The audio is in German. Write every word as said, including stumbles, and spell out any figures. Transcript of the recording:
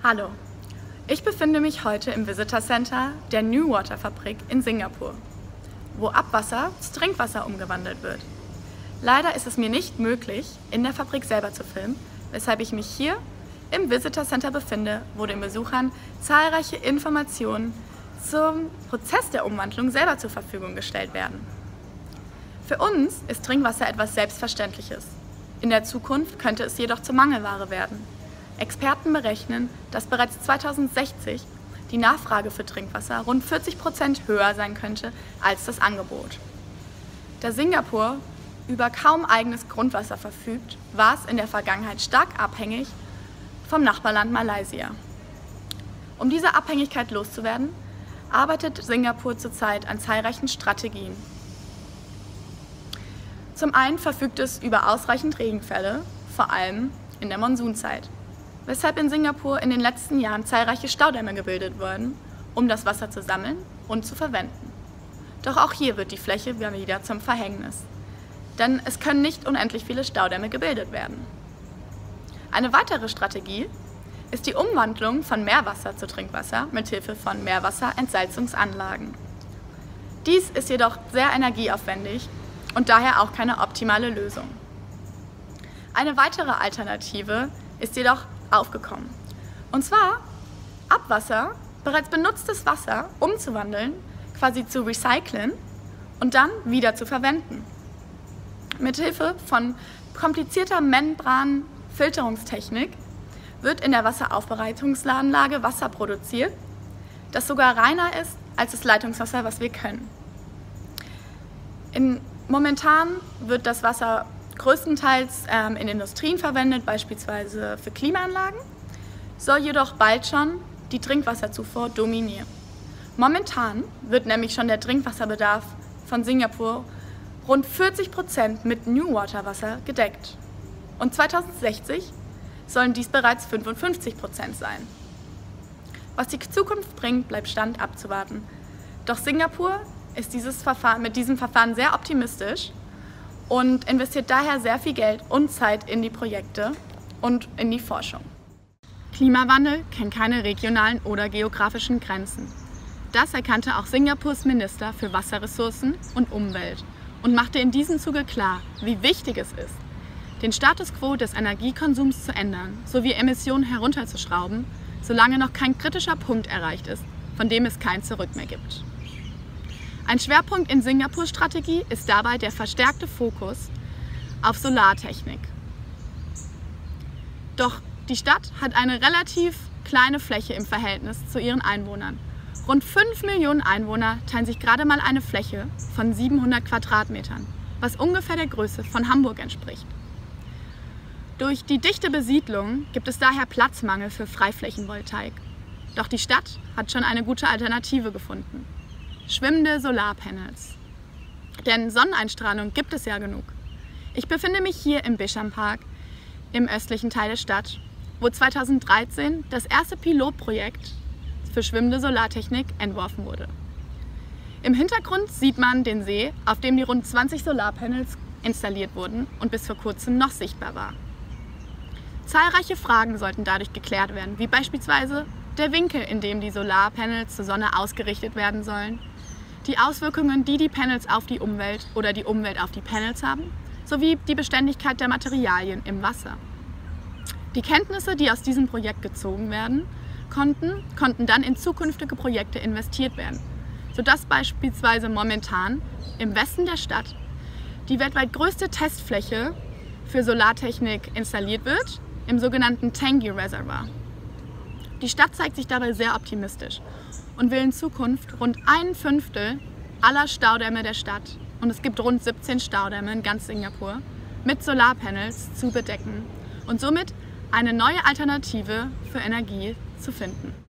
Hallo, ich befinde mich heute im Visitor Center der Newater Fabrik in Singapur, wo Abwasser zu Trinkwasser umgewandelt wird. Leider ist es mir nicht möglich, in der Fabrik selber zu filmen, weshalb ich mich hier im Visitor Center befinde, wo den Besuchern zahlreiche Informationen zum Prozess der Umwandlung selber zur Verfügung gestellt werden. Für uns ist Trinkwasser etwas Selbstverständliches. In der Zukunft könnte es jedoch zur Mangelware werden. Experten berechnen, dass bereits zweitausendsechzig die Nachfrage für Trinkwasser rund vierzig Prozent höher sein könnte als das Angebot. Da Singapur über kaum eigenes Grundwasser verfügt, war es in der Vergangenheit stark abhängig vom Nachbarland Malaysia. Um diese Abhängigkeit loszuwerden, arbeitet Singapur zurzeit an zahlreichen Strategien. Zum einen verfügt es über ausreichend Regenfälle, vor allem in der Monsunzeit, weshalb in Singapur in den letzten Jahren zahlreiche Staudämme gebildet wurden, um das Wasser zu sammeln und zu verwenden. Doch auch hier wird die Fläche wieder zum Verhängnis, denn es können nicht unendlich viele Staudämme gebildet werden. Eine weitere Strategie ist die Umwandlung von Meerwasser zu Trinkwasser mithilfe von Meerwasserentsalzungsanlagen. Dies ist jedoch sehr energieaufwendig und daher auch keine optimale Lösung. Eine weitere Alternative ist jedoch aufgekommen. Und zwar Abwasser, bereits benutztes Wasser, umzuwandeln, quasi zu recyceln und dann wieder zu verwenden. Mithilfe von komplizierter Membranfilterungstechnik wird in der Wasseraufbereitungsanlage Wasser produziert, das sogar reiner ist als das Leitungswasser, was wir können. In, momentan wird das Wasser größtenteils ähm, in Industrien verwendet, beispielsweise für Klimaanlagen, soll jedoch bald schon die Trinkwasserzufuhr dominieren. Momentan wird nämlich schon der Trinkwasserbedarf von Singapur rund vierzig Prozent mit Newater-Wasser gedeckt. Und zweitausendsechzig sollen dies bereits fünfundfünfzig Prozent sein. Was die Zukunft bringt, bleibt Stand abzuwarten. Doch Singapur ist dieses Verfahren, mit diesem Verfahren sehr optimistisch und investiert daher sehr viel Geld und Zeit in die Projekte und in die Forschung. Klimawandel kennt keine regionalen oder geografischen Grenzen. Das erkannte auch Singapurs Minister für Wasserressourcen und Umwelt und machte in diesem Zuge klar, wie wichtig es ist, den Status quo des Energiekonsums zu ändern sowie Emissionen herunterzuschrauben, solange noch kein kritischer Punkt erreicht ist, von dem es kein Zurück mehr gibt. Ein Schwerpunkt in Singapurs Strategie ist dabei der verstärkte Fokus auf Solartechnik. Doch die Stadt hat eine relativ kleine Fläche im Verhältnis zu ihren Einwohnern. Rund fünf Millionen Einwohner teilen sich gerade mal eine Fläche von siebenhundert Quadratmetern, was ungefähr der Größe von Hamburg entspricht. Durch die dichte Besiedlung gibt es daher Platzmangel für Freiflächenvoltaik. Doch die Stadt hat schon eine gute Alternative gefunden: schwimmende Solarpanels. Denn Sonneneinstrahlung gibt es ja genug. Ich befinde mich hier im Bishan Park im östlichen Teil der Stadt, wo zweitausenddreizehn das erste Pilotprojekt für schwimmende Solartechnik entworfen wurde. Im Hintergrund sieht man den See, auf dem die rund zwanzig Solarpanels installiert wurden und bis vor kurzem noch sichtbar war. Zahlreiche Fragen sollten dadurch geklärt werden, wie beispielsweise der Winkel, in dem die Solarpanels zur Sonne ausgerichtet werden sollen, die Auswirkungen, die die Panels auf die Umwelt oder die Umwelt auf die Panels haben, sowie die Beständigkeit der Materialien im Wasser. Die Kenntnisse, die aus diesem Projekt gezogen werden konnten, konnten dann in zukünftige Projekte investiert werden, sodass beispielsweise momentan im Westen der Stadt die weltweit größte Testfläche für Solartechnik installiert wird, im sogenannten Tengi Reservoir. Die Stadt zeigt sich dabei sehr optimistisch und will in Zukunft rund ein Fünftel aller Staudämme der Stadt, und es gibt rund siebzehn Staudämme in ganz Singapur, mit Solarpanels zu bedecken und somit eine neue Alternative für Energie zu finden.